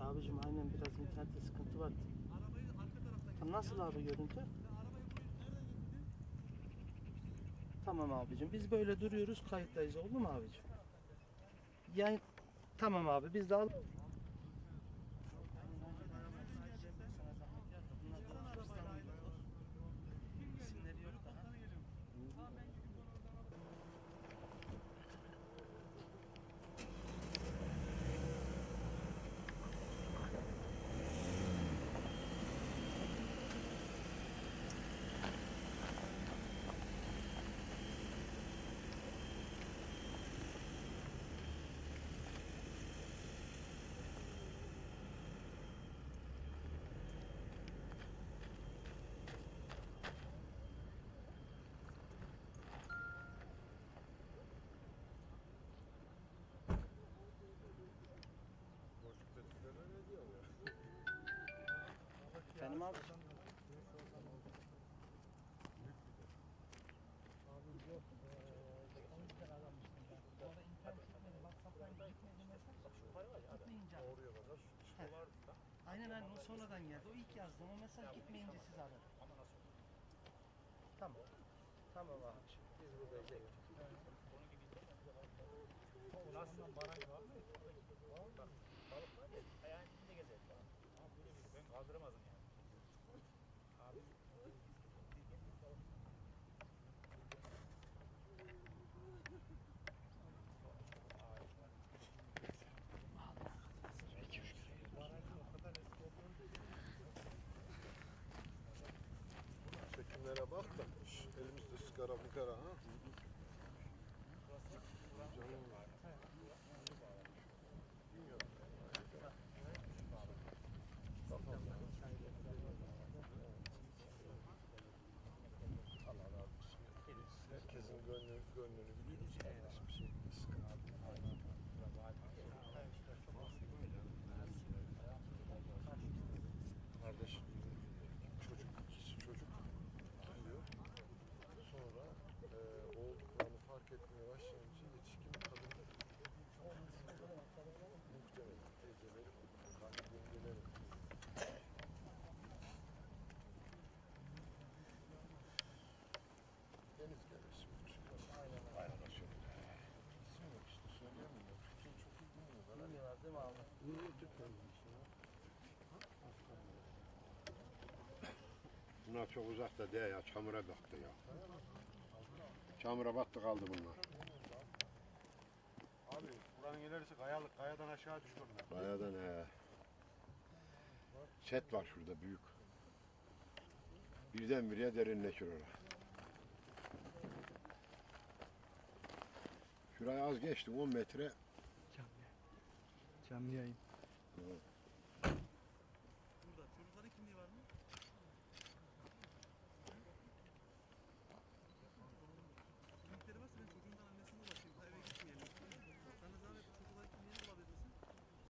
Abicim aynen biraz internette sıkıntı var. Nasıl abi görüntü? Tamam abicim biz böyle duruyoruz kayıttayız oldu mu abicim? Yani tamam abi biz de al. İsimleri yok daha. Efendim abi. Aynen aynen o sonradan geldi. O ilk yazdığım o mesaj gitmeyince siz aradınız. Tamam. Tamam abi. Biz buradayız. Nasıl? Baraj var mı? Balık var ya, ayağın içinde gezer. Ben kaldıramazdım yani. Abi. Çekimlere bak da elimizde sigara mıkara ha. Canım var. Herkesin gönlünü biliyoruz kardeşim. Kardeş çocuk, ikisi çocuk diyor. Sonra olduklarını fark etmeye başlayınca yetişkin kadın muhtemelen teyzeleri, kanı yengeleri. Deniz gemisi bu. Aynen aşağı. İsim yok işte söyleyemiyorum. Türkçeyi çok iyi bilmiyorlar. Bilmiyorlar değil mi abi? Niye Türkçeyi işte? Bunlar çok uzakta değil ya, çamura baktı ya. Çamura battı kaldı bunlar. Abi buranın ilerisi kayalık, kayadan aşağı düşüyorlar. Kayadan he. Set var şurada büyük. Birdenbire derinleşir orada. Şuraya az geçtim 10 metre. Canlı yayın. Evet.